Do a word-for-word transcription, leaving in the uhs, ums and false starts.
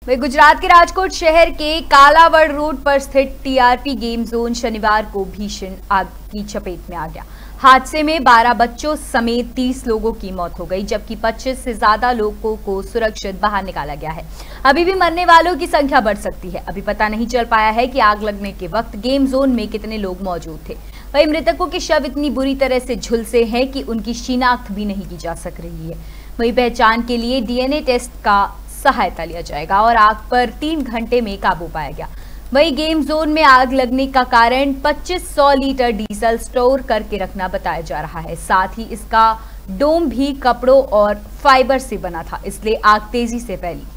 वही गुजरात के राजकोट शहर के कालावड़ रोड पर स्थित टीआरपी गेम जोन शनिवार को भीषण आग की चपेट में आ गया। हादसे में बारह बच्चों समेत तीस लोगों की मौत हो गई, जबकि पच्चीस से ज्यादा लोगों को सुरक्षित बाहर निकाला गया है। अभी भी मरने वालों की संख्या बढ़ सकती है। अभी पता नहीं चल पाया है कि आग लगने के वक्त गेम जोन में कितने लोग मौजूद थे। वहीं मृतकों के शव इतनी बुरी तरह से झुलसे हैं कि उनकी शिनाख्त भी नहीं की जा सक रही है। वहीं पहचान के लिए डीएनए टेस्ट का सहायता लिया जाएगा और आग पर तीन घंटे में काबू पाया गया। वहीं गेम जोन में आग लगने का कारण पच्चीस सौ लीटर डीजल स्टोर करके रखना बताया जा रहा है। साथ ही इसका डोम भी कपड़ों और फाइबर से बना था, इसलिए आग तेजी से फैली।